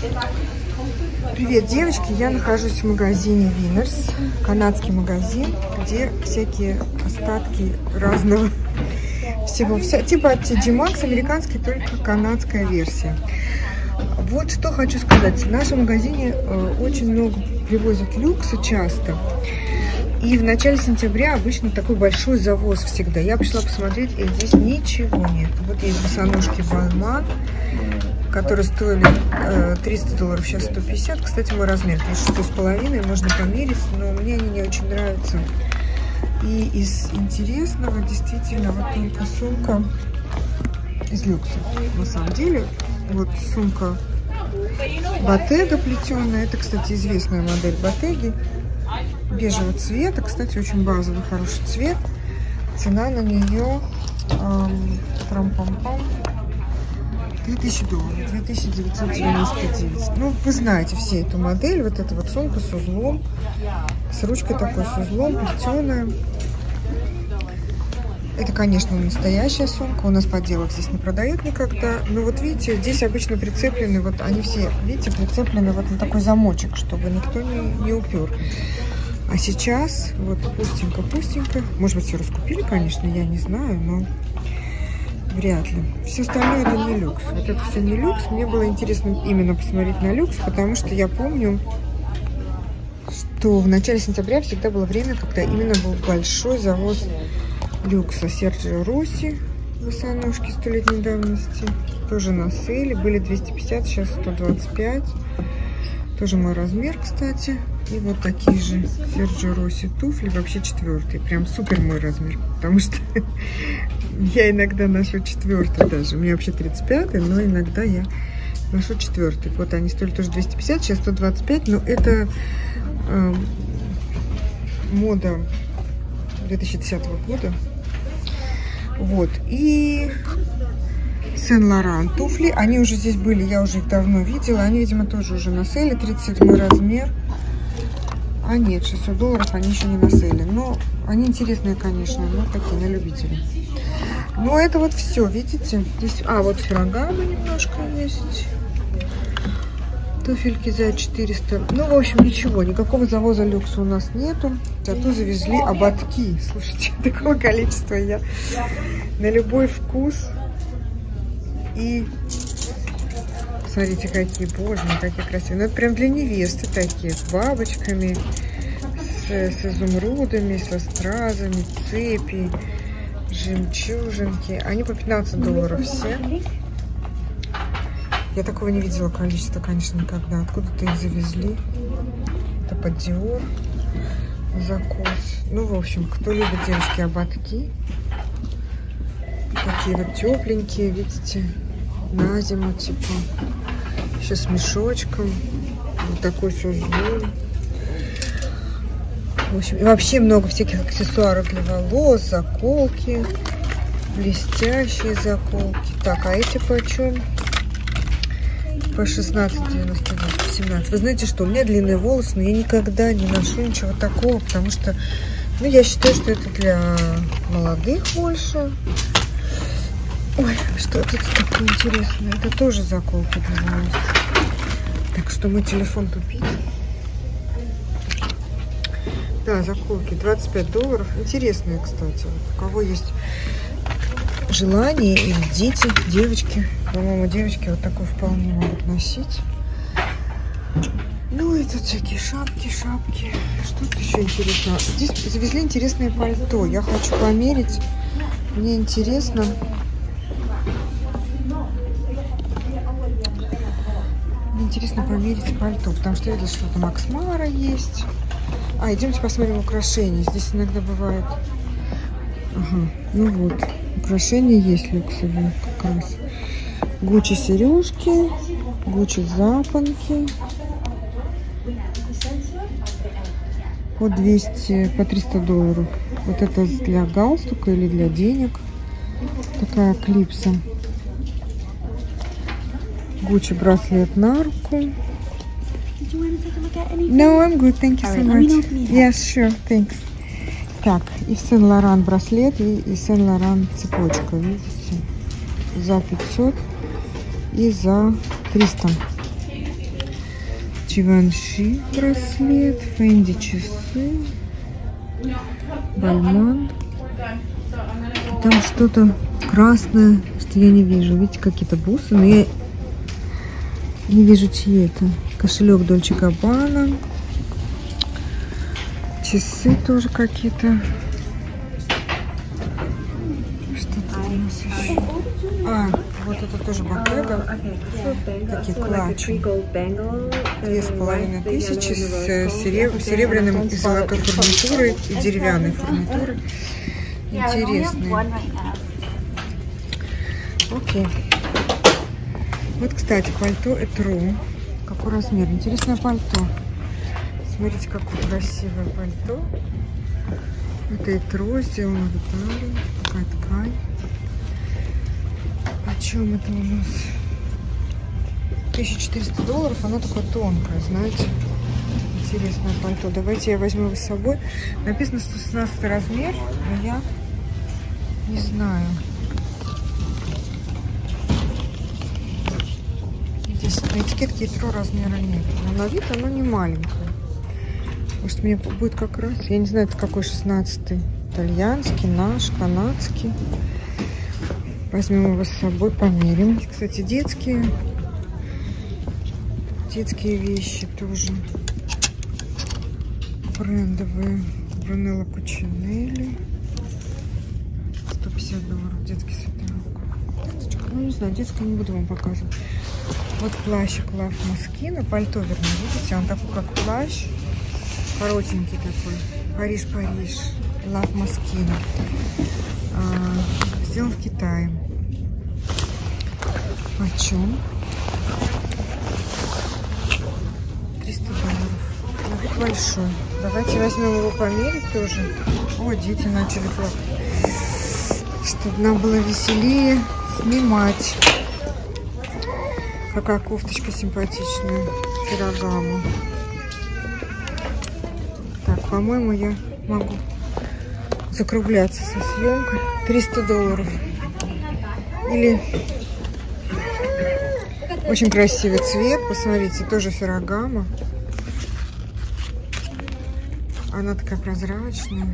Привет, девочки! Я нахожусь в магазине Winners, канадский магазин, где всякие остатки разного всего. Типа TJ Maxx, американский, только канадская версия. Вот что хочу сказать. В нашем магазине очень много привозят люкса часто. И в начале сентября обычно такой большой завоз всегда. Я пришла посмотреть, и здесь ничего нет. Вот есть босоножки Balmain, которые стоили $300, сейчас 150. Кстати, мой размер 6,5, можно померить, но мне они не очень нравятся. И из интересного действительно вот только сумка из люкса. На самом деле, вот сумка Bottega плетеная. Это, кстати, известная модель Bottega. Бежевого цвета. Кстати, очень базовый, хороший цвет. Цена на нее $2000, 2999. Ну, вы знаете все эту модель. Вот эта вот сумка с узлом, с ручкой такой, с узлом, плетеная. Это, конечно, настоящая сумка. У нас подделок здесь не продают никогда. Но вот видите, здесь обычно прицеплены, вот они все, видите, прицеплены вот на такой замочек, чтобы никто не упер. А сейчас, вот пустенько. Может быть, все раскупили, конечно, я не знаю, но вряд ли. Все остальное это не люкс. Вот это все не люкс. Мне было интересно именно посмотреть на люкс, потому что я помню, что в начале сентября всегда было время, когда именно был большой завоз люкса. Sergio Rossi, босоножки 100-летней давности, тоже на сейле. Были 250, сейчас 125. Тоже мой размер, кстати. И вот такие же Sergio Rossi туфли, вообще 4-й. Прям супер мой размер, потому что я иногда ношу 4-й даже. У меня вообще 35-й, но иногда я ношу 4-й. Вот они стоили тоже 250, сейчас 125, но это мода 2010 года. Вот. И Saint-Laurent туфли. Они уже здесь были, я уже их давно видела. Они, видимо, тоже уже на сейле. 37 размер. А нет, $600 они еще не на сейле. Но они интересные, конечно, но такие, на любителей. Ну, это вот все, видите? Здесь, вот Ferragamo немножко есть. Туфельки за 400. Ну, в общем, ничего. Никакого завоза люкса у нас нету. Зато завезли ободки. Слушайте, такого количества я на любой вкус. И смотрите, какие, боже мой, какие красивые. Ну, это прям для невесты такие, с бабочками, с изумрудами, со стразами, цепи, жемчужинки. Они по $15 все. Я такого не видела количества, конечно, никогда. Откуда-то их завезли. Это под Dior закос. Ну, в общем, кто любит, девочки, ободки. Такие вот тепленькие, видите, на зиму, типа. Еще с мешочком. Вот такой с узлом. В общем, и вообще много всяких аксессуаров для волос, заколки, блестящие заколки. Так, а эти почем? По 16,99, 17. Вы знаете что, у меня длинные волосы, но я никогда не ношу ничего такого, потому что, ну, я считаю, что это для молодых больше. Ой, что тут такое интересное? Это тоже заколка для волос. Так что мой телефон тупит. Да, заколки $25. Интересные, кстати. У кого есть желание, или дети, девочки. По-моему, девочки вот такой вполне могут носить. Ну и тут всякие шапки. Что тут еще интересного? Здесь завезли интересное пальто. Я хочу померить. Мне интересно. Померить пальто, потому что я видела, что там Max Mara есть. Идемте посмотрим украшения. Здесь иногда бывает. Ага, ну вот. Украшения есть люксовые как раз. Гуччи сережки, Гуччи запонки. По $300. Вот это для галстука или для денег. Такая клипса. Гуччи браслет на руку. No, I'm good, thank you so much. Yes, sure, thanks. Так, и Saint-Laurent браслет, и Saint-Laurent цепочка, видите? За 500 и за 300. Givenchy браслет, Fendi часы, Balmain. Там что-то красное, что я не вижу. Видите, какие-то бусы, но я не вижу, чьи это. Кошелек Dolce Gabbana. Часы тоже какие-то. Что-то у нас еще. А, вот это тоже Bottega. Такие клатчи. 2500 с серебряным и золотой фурнитурой и деревянной фурнитурой. Интересные. Окей. Вот, кстати, пальто Etro. Какой размер? Интересное пальто. Смотрите, какое красивое пальто. Это Etro, сделано в Италии. Такая ткань. Почем это у нас? $1400. Оно такое тонкое, знаете. Интересное пальто. Давайте я возьму его с собой. Написано 116 размер, но я не знаю. Здесь на этикетке Etro размера нет. Но на вид оно не маленькое. Может, мне будет как раз... Я не знаю, это какой 16-й. Итальянский, наш, канадский. Возьмем его с собой, померим. Кстати, детские вещи тоже. Брендовые. Брунелло Кучинелли. $150. Детский свитерок. Ну, не знаю, детский не буду вам показывать. Вот плащик Love Moschino. Пальто, вернее, видите? Он такой, как плащ. Коротенький такой. Париж-Париж. Love Moschino. Сделан в Китае. Почем? $300. Большой. Давайте возьмем его померить тоже. О, дети начали плакать. Чтобы нам было веселее снимать. Какая кофточка симпатичная. Феррагамо. Так, по-моему, я могу закругляться со съемкой. $300. Или очень красивый цвет. Посмотрите, тоже Феррагамо. Она такая прозрачная.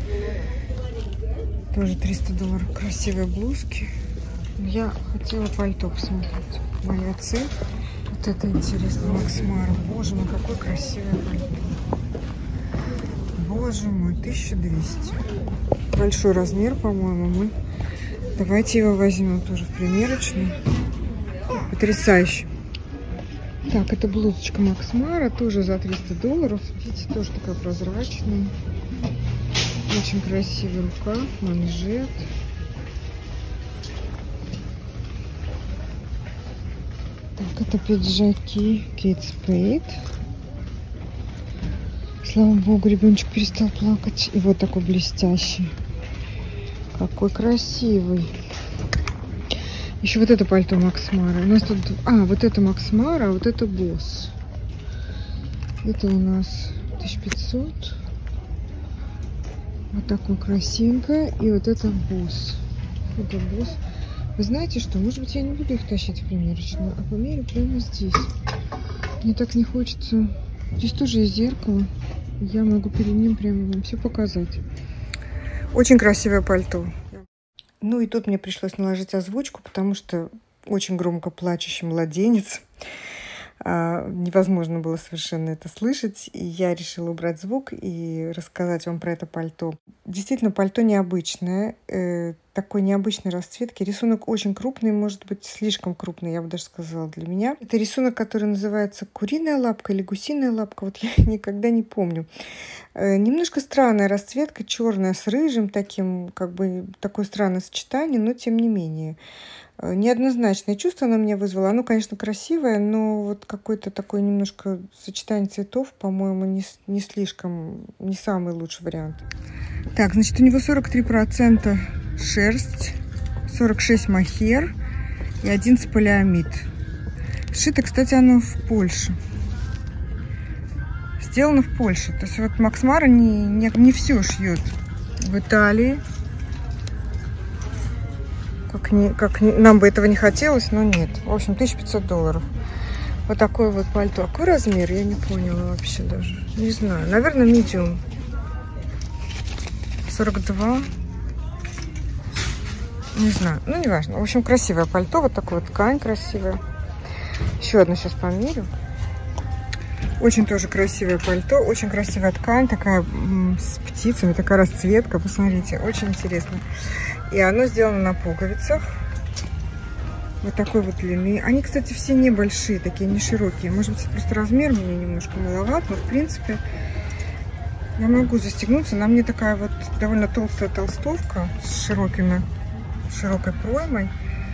Тоже $300. Красивые блузки. Я хотела пальто посмотреть. Моя цель. Вот это интересно. Макс Мара. Боже мой, какое красивое пальто. Боже мой, 1200. Большой размер, по-моему. Давайте его возьмем тоже в примерочную. Потрясающе. Так, это блузочка Макс Мара, тоже за $300. Видите, тоже такая прозрачная. Очень красивый рукав, манжет. Так, это пиджаки Kate Spade. Слава богу, ребеночек перестал плакать. И вот такой блестящий. Какой красивый. Еще вот это пальто Макс Мара. У нас тут... вот это Макс Мара, а вот это Босс. Это у нас 1500. Вот такое красивенькое. И вот это Босс. Это Босс. Вы знаете что? Может быть, я не буду их тащить в примерочную, а померю прямо здесь. Мне так не хочется. Здесь тоже есть зеркало. Я могу перед ним прямо вам все показать. Очень красивое пальто. Ну и тут мне пришлось наложить озвучку, потому что очень громко плачущий младенец. Невозможно было совершенно это слышать. И я решила убрать звук и рассказать вам про это пальто. Действительно, пальто необычное. Такой необычной расцветки. Рисунок очень крупный, может быть, слишком крупный, я бы даже сказала, для меня. Это рисунок, который называется куриная лапка или гусиная лапка. Вот я никогда не помню. Немножко странная расцветка, черная с рыжим, таким, как бы, такое странное сочетание, но тем не менее. Неоднозначное чувство оно меня вызвало. Оно, конечно, красивое, но вот какое-то такое немножко сочетание цветов, по-моему, не слишком, не самый лучший вариант. Так, значит, у него 43% шерсть, 46 мохер и 11 полиамид. Сшито, кстати, оно в Польше. Сделано в Польше. То есть вот Макс Мара не все шьет в Италии. Как нам бы этого не хотелось, но нет. В общем, $1500. Вот такое вот пальто. Какой размер? Я не поняла вообще даже. Не знаю. Наверное, medium. 42. Не знаю. Ну, не важно. В общем, красивое пальто. Вот такое вот ткань красивая. Еще одно сейчас померю. Очень тоже красивое пальто. Очень красивая ткань. Такая с птицами. Такая расцветка. Посмотрите. Очень интересно. И оно сделано на пуговицах. Вот такой вот длины. Они, кстати, все небольшие, такие не широкие. Может быть, просто размер мне немножко маловат, но в принципе я могу застегнуться. На мне такая вот довольно толстая толстовка с широкой проймой.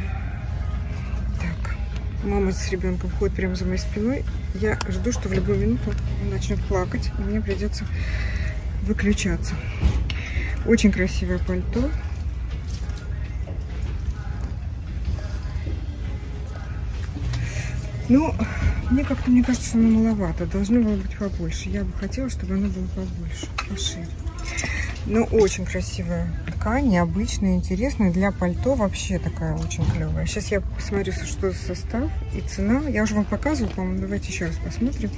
Так, мама с ребенком ходит прямо за моей спиной. Я жду, что в любую минуту он начнет плакать, и мне придется выключаться. Очень красивое пальто. Ну, мне кажется, что оно маловато. Должно было быть побольше. Я бы хотела, чтобы оно было побольше, пошире. Но очень красивая ткань, необычная, интересная. Для пальто вообще такая очень клевая. Сейчас я посмотрю, что за состав и цена. Я уже вам показывала, по-моему. Давайте еще раз посмотрим.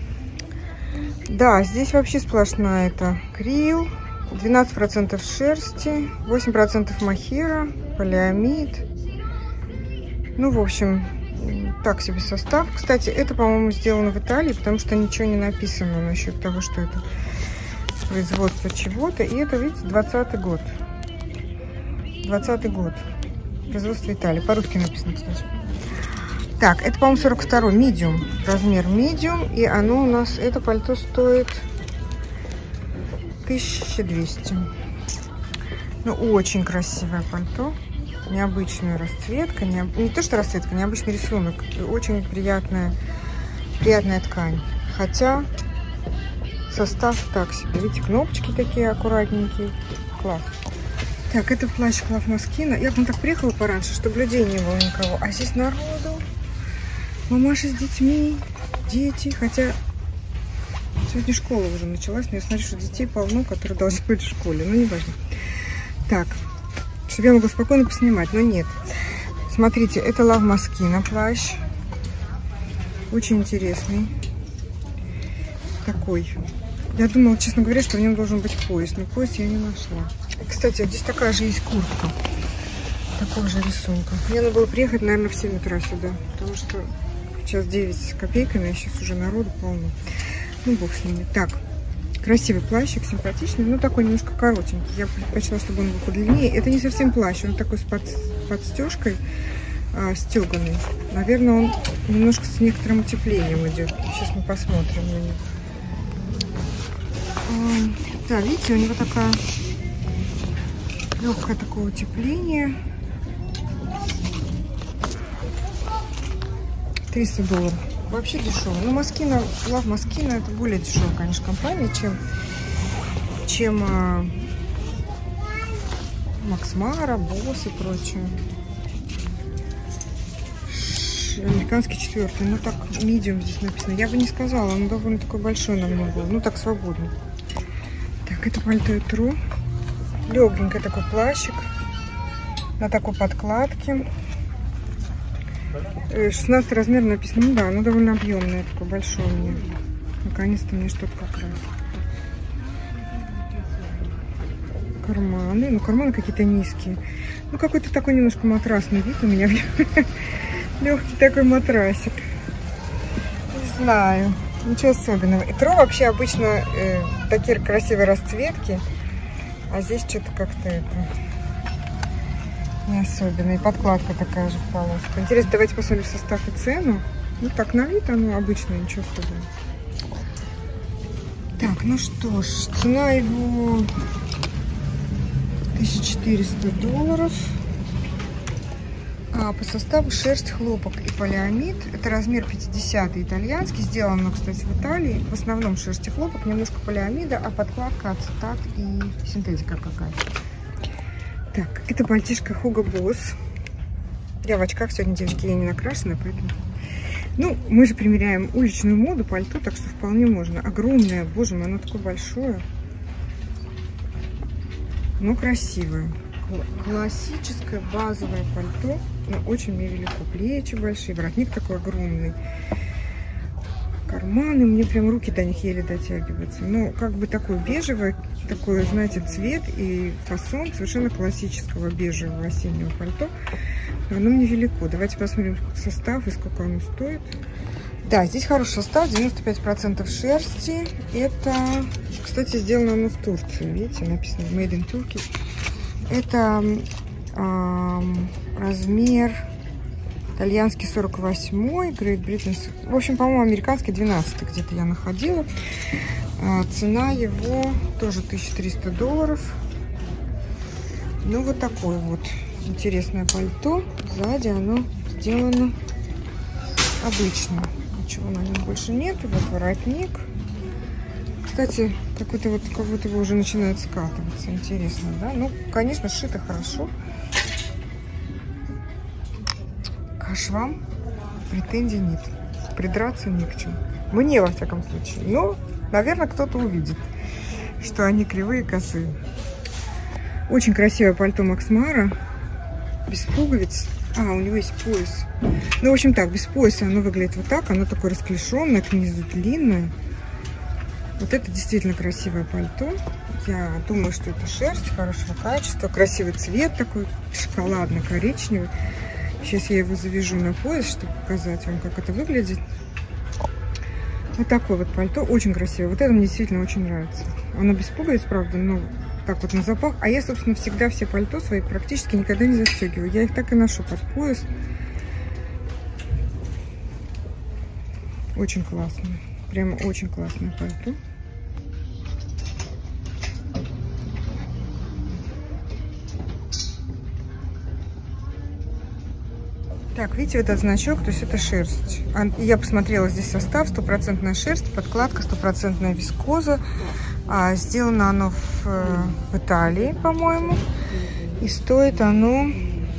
Да, здесь вообще сплошная это крил. 12% шерсти, 8% мохера, полиамид. Ну, в общем... Так себе состав. Кстати, это, по-моему, сделано в Италии, потому что ничего не написано насчет того, что это производство чего-то. И это, видите, 20-й год. 20-й год. Производство Италии. По-русски написано, кстати. Так, это, по-моему, 42-й. Medium. Размер medium. И оно у нас, это пальто стоит 1200. Ну, очень красивое пальто. Необычная расцветка, не то что расцветка, необычный рисунок, очень приятная ткань. Хотя состав так себе, видите, кнопочки такие аккуратненькие, класс. Так, это плащ Клав Москино. Я к вам так приехала пораньше, чтобы людей не было никого, а здесь народу, мамаша с детьми, дети, хотя сегодня школа уже началась, но я смотрю, что детей полно, которые должны быть в школе, но не важно. Так. Чтобы я могла спокойно поснимать, но нет. Смотрите, это Клав Москино плащ. Очень интересный. Такой. Я думала, честно говоря, что в нем должен быть пояс, но пояс я не нашла. Кстати, вот здесь такая же есть куртка. Такого же рисунка. Мне надо было приехать, наверное, в 7 утра сюда, потому что сейчас 9 с копейками, а сейчас уже народу полно. Ну, бог с ними. Так. Красивый плащик, симпатичный, но такой немножко коротенький. Я предпочла, чтобы он был подлиннее. Это не совсем плащ, он такой с подстежкой, стеганый. Наверное, он немножко с некоторым утеплением идет. Сейчас мы посмотрим на него. Да, видите, у него такая легкое такое утепление. $300. Вообще дешево. Ну, Москино, Клав Москино это более дешевая, конечно, компания, чем Макс Мара, Босс и прочее. Американский 4-й. Ну, так, medium здесь написано. Я бы не сказала, он довольно такой большой на мне был. Ну, так, свободный. Так, это пальто Этро. Легенький такой плащик. На такой подкладке. 16 размер написано. Ну да, оно довольно объемное, такое большое мне. Наконец-то мне что-то как раз. Карманы. Ну, карманы какие-то низкие. Ну, какой-то такой немножко матрасный вид у меня. Легкий такой матрасик. Не знаю. Ничего особенного. Этро вообще обычно такие красивые расцветки. А здесь что-то как-то это... не особенно. И подкладка такая же полоска. Интересно, давайте посмотрим состав и цену. Ну так, на вид оно обычное, ничего особенного. Так, ну что ж, цена его $1400. А по составу шерсть, хлопок и полиамид. Это размер 50 итальянский. Сделано, кстати, в Италии. В основном шерсть и хлопок, немножко полиамида, а подкладка ацетат и синтетика какая-то. Так, это пальтишко Hugo Boss. Я в очках сегодня, девочки, я не накрашена, поэтому... Ну, мы же примеряем уличную моду, пальто, так что вполне можно. Огромное, боже мой, оно такое большое. Но красивое. Классическое базовое пальто. Но очень мне велико. Плечи большие, воротник такой огромный. туманы, мне прям руки до них еле дотягиваются. Но как бы такой бежевый, такой, знаете, цвет и фасон совершенно классического бежевого осеннего пальто. Оно мне велико. Давайте посмотрим состав и сколько оно стоит. Да, здесь хороший состав, 95% шерсти. Это, кстати, сделано оно в Турции. Видите, написано Made in Turkey. Это размер итальянский 48-й, Great Britain. В общем, по-моему, американский 12-й где-то я находила. Цена его тоже $1300. Ну, вот такое вот интересное пальто. Сзади оно сделано обычно. Ничего на нем больше нет. Вот воротник. Кстати, какой-то вот, как будто бы уже начинает скатываться. Интересно, да? Ну, конечно, сшито хорошо. К швам претензий нет. Придраться не к чему. Мне, во всяком случае. Но, наверное, кто-то увидит, что они кривые и косые. Очень красивое пальто Max Mara. Без пуговиц. У него есть пояс. Ну, в общем, так, без пояса оно выглядит вот так. Оно такое расклешенное, к низу длинное. Вот это действительно красивое пальто. Я думаю, что это шерсть хорошего качества. Красивый цвет такой, шоколадно-коричневый. Сейчас я его завяжу на пояс, чтобы показать вам, как это выглядит. Вот такое вот пальто. Очень красивое. Вот это мне действительно очень нравится. Оно без пуговиц, правда, но так вот на запах. А я, собственно, всегда все пальто свои практически никогда не застегиваю. Я их так и ношу под пояс. Очень классное. Прямо очень классное пальто. Так, видите, вот этот значок, то есть это шерсть. Я посмотрела здесь состав, 100% шерсть, подкладка, 100% вискоза. Сделано оно в Италии, по-моему. И стоит оно...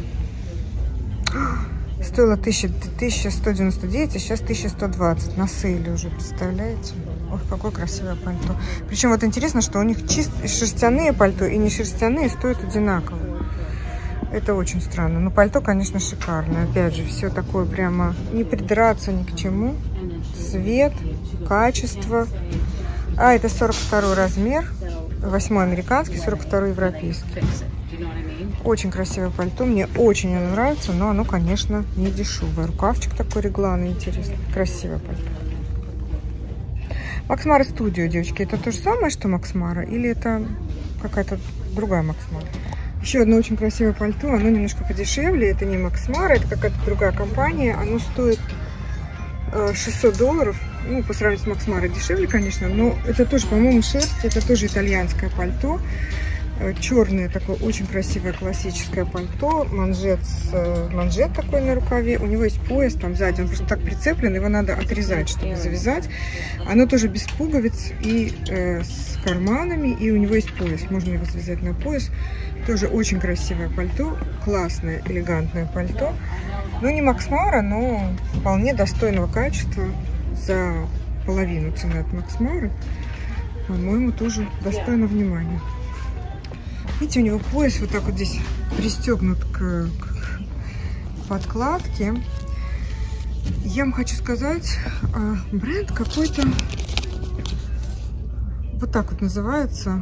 Стоило 1199, а сейчас 1120. На сейле уже, представляете? Ох, какое красивое пальто. Причем вот интересно, что у них шерстяные пальто и не шерстяные стоят одинаково. Это очень странно. Но пальто, конечно, шикарное. Опять же, все такое прямо не придраться ни к чему. Цвет, качество. Это 42 размер. 8 американский, 42 европейский. Очень красивое пальто. Мне очень оно нравится, но оно, конечно, не дешевое. Рукавчик такой регланный, интересный. Красивое пальто. Max Mara Studio, девочки, это то же самое, что Max Mara? Или это какая-то другая Max Mara? Еще одно очень красивое пальто, оно немножко подешевле, это не Max Mara, это какая-то другая компания, оно стоит $600, ну, по сравнению с Max Mara дешевле, конечно, но это тоже, по-моему, шерсть, это тоже итальянское пальто, черное такое очень красивое классическое пальто, манжет такой на рукаве, у него есть пояс там сзади, он просто так прицеплен, его надо отрезать, чтобы завязать. Оно тоже без пуговиц и с карманами, и у него есть пояс, можно его завязать на пояс. Тоже очень красивое пальто, классное, элегантное пальто. Ну, не Max Mara, но вполне достойного качества за половину цены от Max Mara. По-моему, тоже достойно внимания. Видите, у него пояс вот так вот здесь пристегнут к подкладке. Я вам хочу сказать, бренд какой-то вот так вот называется.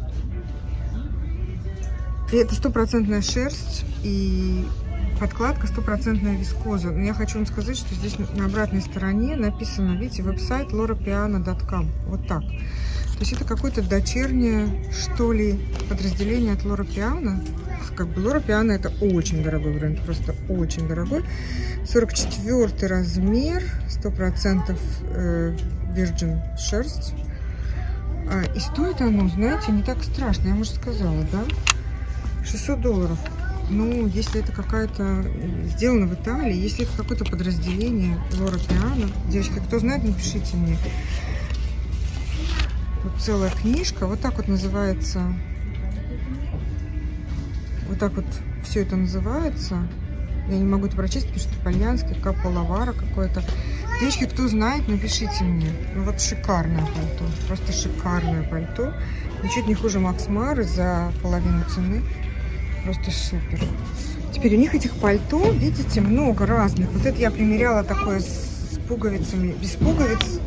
И это 100% шерсть и подкладка 100% вискоза. Но я хочу вам сказать, что здесь на обратной стороне написано, видите, веб-сайт loropiana.com. Вот так. То есть это какое-то дочернее, что ли, подразделение от Loro Piana. Как бы Loro Piana это очень дорогой бренд, просто очень дорогой. 44 размер, 100% Virgin шерсть. И стоит оно, знаете, не так страшно, я, может, сказала, да? $600. Ну, если это какая-то сделано в Италии, если это какое-то подразделение Loro Piana, девочки, кто знает, напишите мне. Вот целая книжка, вот так вот называется, вот так вот все это называется. Я не могу это прочесть, потому что итальянский, каполавара какой-то. Девочки, кто знает, напишите мне. Ну вот шикарное пальто, просто шикарное пальто. Ничуть не хуже Max Mara за половину цены. Просто супер. Теперь у них этих пальто, видите, много разных. Вот это я примеряла такое с пуговицами, без пуговиц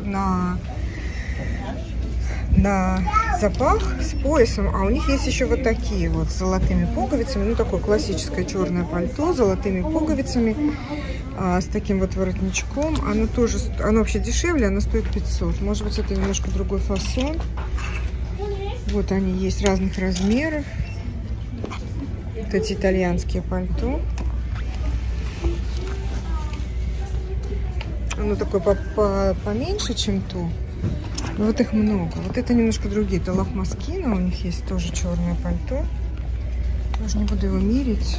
на запах с поясом, а у них есть еще вот такие вот с золотыми пуговицами, ну такое классическое черное пальто с золотыми пуговицами, с таким вот воротничком. Оно тоже, оно вообще дешевле, оно стоит 500. Может быть, это немножко другой фасон. Вот они есть разных размеров. Вот эти итальянские пальто. Оно такое поменьше, чем то. Но вот их много. Вот это немножко другие. Это Лав Москино. У них есть тоже черное пальто. Тоже не буду его мерить.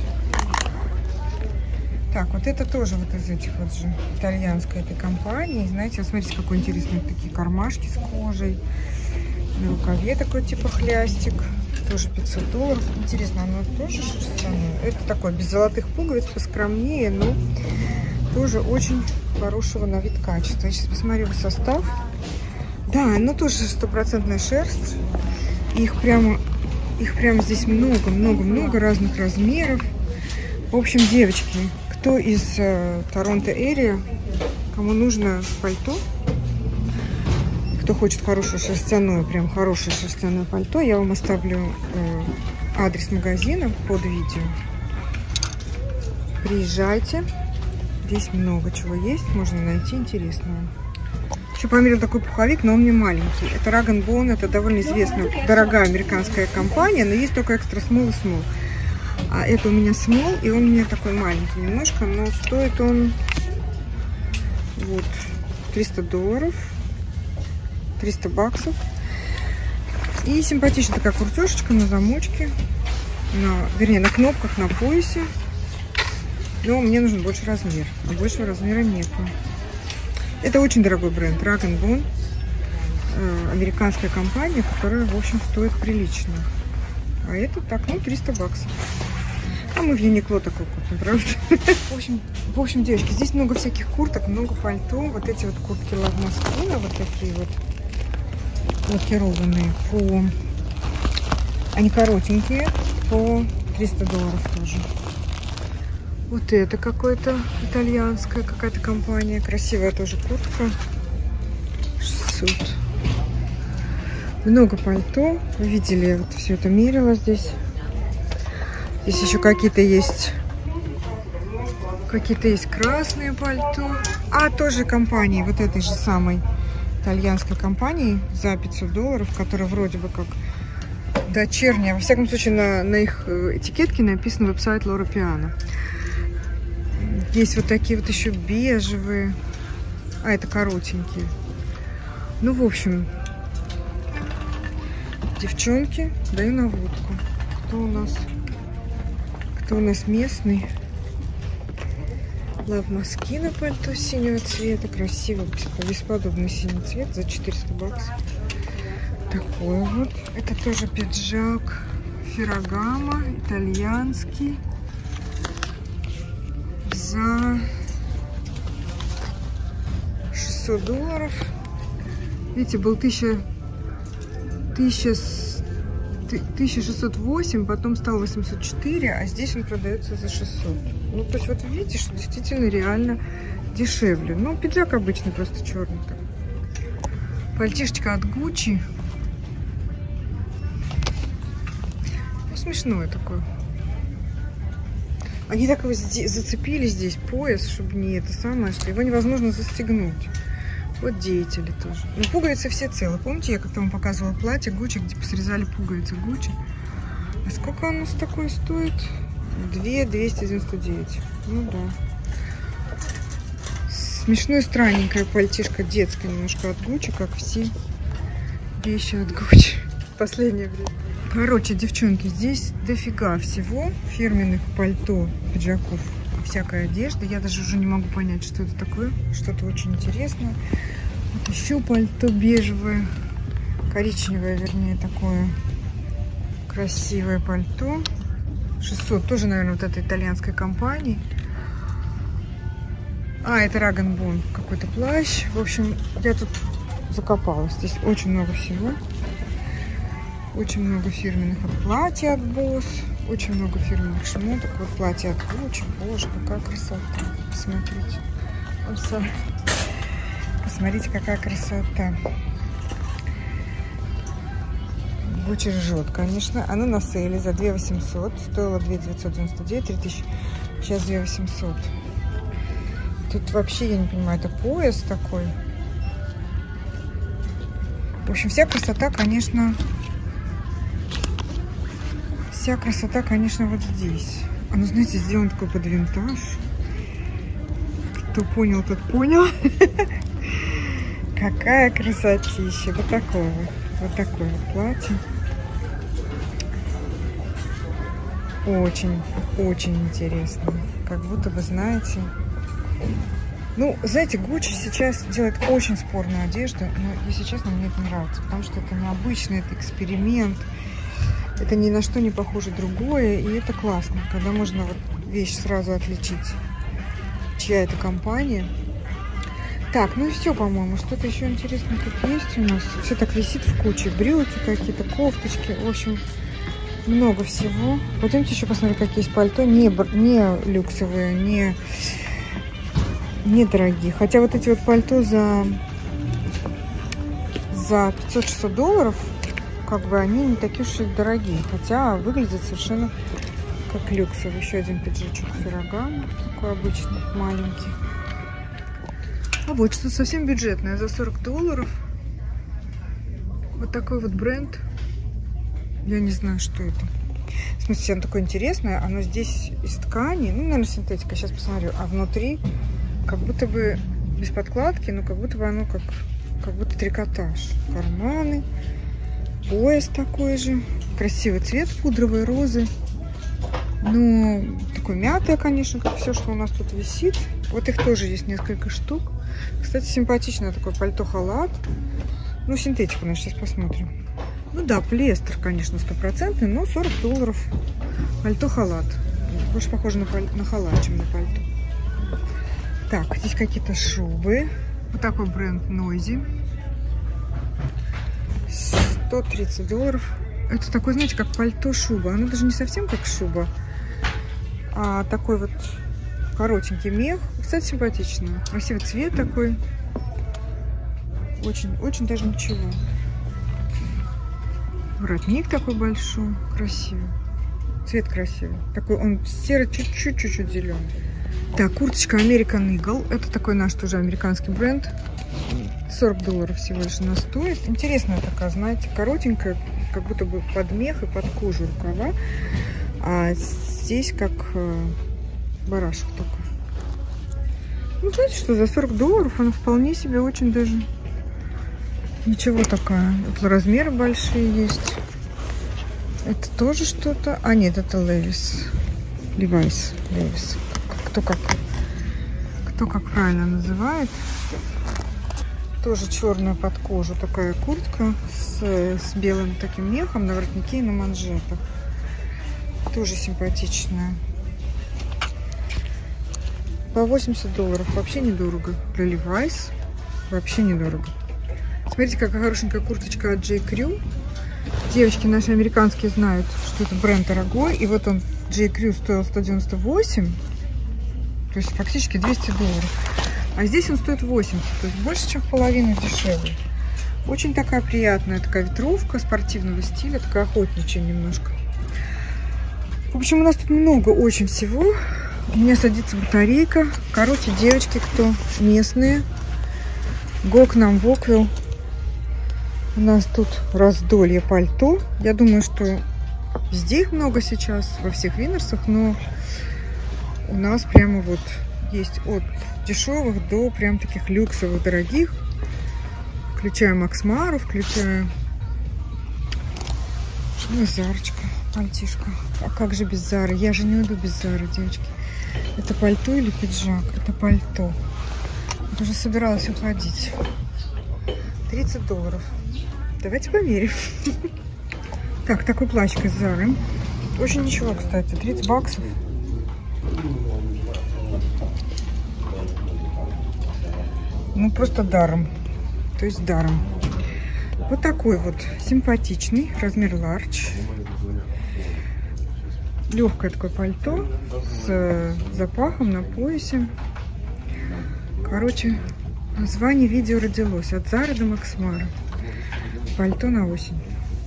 Так, вот это тоже вот из этих вот же итальянской этой компании. Знаете, вот смотрите, какой интересный, такие кармашки с кожей. На рукаве такой типа хлястик. Тоже $500. Интересно, оно тоже шерстяное. Это такое без золотых пуговиц, поскромнее, но тоже очень хорошего на вид качества. Я сейчас посмотрю состав. Да, оно тоже 100% шерсть. Их прямо здесь много разных размеров. В общем, девочки, кто из Торонто Area, кому нужно пальто, кто хочет хорошее шерстяное, прям хорошее шерстяное пальто, я вам оставлю адрес магазина под видео. Приезжайте. Здесь много чего есть, можно найти интересного. Еще померил такой пуховик, но он мне маленький. Это Rag & Bone, это довольно известная, дорогая американская компания, но есть только экстра small и small. А это у меня small, и он у меня такой маленький немножко, но стоит он вот $300, $300. И симпатичная такая куртежечка на замочке, вернее на кнопках на поясе. Но мне нужен больше размер, а большего размера нету. Это очень дорогой бренд, Rag & Bone, американская компания, которая, в общем, стоит прилично. А это так, ну, $300. А мы в Uniqlo такой купим, правда? В общем, девочки, здесь много всяких курток, много пальто. Вот эти вот куртки Лав Москино, вот такие вот лакированные, они коротенькие, по $300 тоже. Вот это какое-то итальянская какая-то компания. Красивая тоже куртка. 600. Много пальто. Вы видели, я вот все это мерила здесь. Здесь еще какие-то есть красные пальто. А тоже компании, вот этой же самой итальянской компании за $500, которая вроде бы как дочерняя. Во всяком случае, на их этикетке написано веб-сайт Loro Piana. Есть вот такие вот еще бежевые. А, это коротенькие. Ну, в общем, девчонки, даю наводку. Кто у нас местный? Лав Москино пальто синего цвета. Красивый, бесподобный синий цвет за $400. Такой вот. Это тоже пиджак Ferragamo, итальянский. За $600. Видите, был 1608, потом стал 804, а здесь он продается за 600. Ну, то есть вот видите, что действительно реально дешевле. Ну, пиджак обычный, просто черный. Пальтишечка от Gucci. Ну, смешное такое. Они так его зацепили здесь, пояс, чтобы не это самое, что его невозможно застегнуть. Вот деятели тоже. Но пуговицы все целы. Помните, я как-то вам показывала платье Gucci, где посрезали пуговицы Gucci? А сколько оно такое стоит? 299. Ну да. Смешное, странненькое пальтишко, детское немножко от Gucci, как все вещи от Gucci в последнее время. Короче, девчонки, здесь дофига всего. Фирменных пальто, пиджаков, всякой одежды. Я даже уже не могу понять, что это такое. Что-то очень интересное. Вот еще пальто бежевое, коричневое, вернее, такое красивое пальто. 600, тоже, наверное, вот этой итальянской компании. А, это Rag & Bone, какой-то плащ. В общем, я тут закопалась. Здесь очень много всего. Очень много фирменных платьев от Boss. Очень много фирменных шмоток. Вот платье от Gucci. Боже, какая красота. Посмотрите. Посмотрите, какая красота. Гуччи жжет, конечно. Она на сейле за 2 800. Стоила 2 999, 3000. Сейчас 2 800. Тут вообще, я не понимаю, это пояс такой. В общем, вся красота, конечно, вот здесь. Оно, знаете, сделано такой под винтаж. Кто понял, тот понял. Какая красотища. Вот такое вот платье. Очень, очень интересно. Как будто вы знаете. Ну, знаете, Гуччи сейчас делает очень спорную одежду, но, если честно, мне это нравится, потому что это необычно, это эксперимент, это ни на что не похоже другое, и это классно, когда можно вот вещь сразу отличить, чья это компания. Так, ну и все, по-моему, что-то еще интересное тут есть у нас. Все так висит в куче, брюки какие-то, кофточки, в общем, много всего. Пойдемте еще посмотрим, какие есть пальто, не люксовые, недорогие. Хотя вот эти вот пальто за 500-600 долларов, как бы они не такие уж и дорогие. Хотя выглядят совершенно как люксовый. Еще один пиджачок Ferragamo, такой обычный, маленький. А вот что совсем бюджетное, за 40 долларов. Вот такой вот бренд. Я не знаю, что это. В смысле, оно такое интересное. Оно здесь из ткани, ну, наверное, синтетика. Сейчас посмотрю. А внутри как будто бы без подкладки, но как будто бы оно как будто трикотаж. Карманы, пояс такой же. Красивый цвет, пудровые розы. Ну, такой мятый, конечно, как все, что у нас тут висит. Вот их тоже есть несколько штук. Кстати, симпатичное такое пальто-халат. Ну, синтетику, значит, сейчас посмотрим. Ну да, полиэстер, конечно, 100%, но 40 долларов. Пальто-халат. Больше похоже на халат, чем на пальто. Так, здесь какие-то шубы. Вот такой бренд Noisy. 130 долларов. Это такой, знаете, как пальто-шуба. Оно даже не совсем как шуба, а такой вот коротенький мех. Кстати, симпатично. Красивый цвет такой. Очень, очень даже ничего. Воротник такой большой, красивый. Цвет красивый. Такой он серый, чуть-чуть зеленый. Так, курточка American Eagle. Это такой наш тоже американский бренд. 40 долларов всего лишь она стоит. Интересная такая, знаете, коротенькая, как будто бы под мех и под кожу рукава. А здесь как барашек такой. Ну, знаете, что за 40 долларов она вполне себе очень даже ничего такая. Вот размеры большие есть. Это тоже что-то. А нет, это Levi's. Levi's. Кто как правильно называет. Тоже черная под кожу такая куртка с белым таким мехом на воротнике и на манжетах. Тоже симпатичная. По 80 долларов. Вообще недорого. Для Levi's вообще недорого. Смотрите, какая хорошенькая курточка от J. Crew. Девочки наши американские знают, что это бренд дорогой. И вот он, J. Crew, стоил 198. То есть фактически 200 долларов. А здесь он стоит 80. То есть больше, чем в половину дешевле. Очень такая приятная такая ветровка спортивного стиля. Такая охотничья немножко. В общем, у нас тут много очень всего. У меня садится батарейка. Короче, девочки, кто местные, го к нам в Оквилл. У нас тут раздолье пальто. Я думаю, что везде их много сейчас, во всех Виннерсах, но у нас прямо вот есть от дешевых до прям таких люксовых, дорогих. Включая Макс Мару, включая Зарочка, пальтишко. А как же без Зары? Я же не уйду без Зары, девочки. Это пальто или пиджак? Это пальто. Я уже собиралась уходить. 30 долларов. Давайте померим. Так, такой плащик из Зары. Очень ничего, кстати. 30 баксов. Ну, просто даром. То есть даром. Вот такой вот симпатичный. Размер large. Легкое такое пальто с запахом на поясе. Короче, Название видео родилось от Зары до Максмара. Пальто на осень.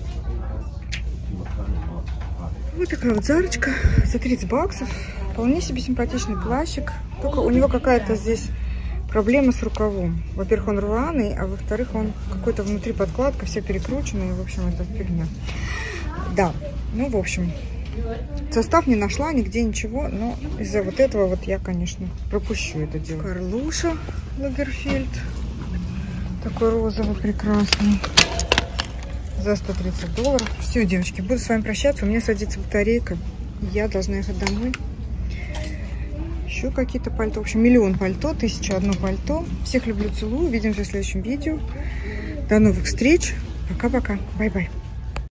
Вот такая вот Зарочка за 30 баксов. Вполне себе симпатичный плащик. Только у него какая-то здесь проблема с рукавом. Во-первых, он рваный, а во-вторых, он какой-то внутри подкладка, вся перекрученная. В общем, это фигня. Да, ну, в общем, состав не нашла, нигде ничего, но из-за вот этого вот я, конечно, пропущу это дело. Карлуша Лагерфельд. Такой розовый, прекрасный. За $130. Все, девочки, буду с вами прощаться. У меня садится батарейка. Я должна ехать домой. Еще какие-то пальто. В общем, миллион пальто, 1001 пальто. Всех люблю, целую. Увидимся в следующем видео. До новых встреч. Пока-пока. Бай-бай.